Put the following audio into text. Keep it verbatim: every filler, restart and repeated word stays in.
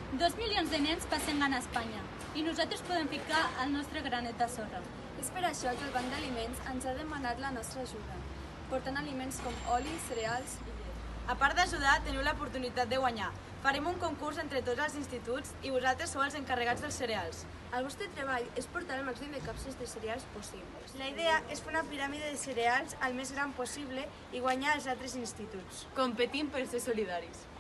Dos milions de nens passen gana a Espanya i nosaltres podem ficar el nostre granet de sorra. És per això que el Banc d'Aliments ens ha demanat la nostra ajuda, portant aliments com oli, cereals i llet. A part d'ajudar, teniu l'oportunitat de guanyar. Farem un concurs entre tots els instituts i vosaltres sou els encarregats dels cereals. El vostre treball és portar el màxim de capses de cereals possibles. La idea és fer una piràmide de cereals el més gran possible i guanyar els altres instituts. Competim per ser solidaris.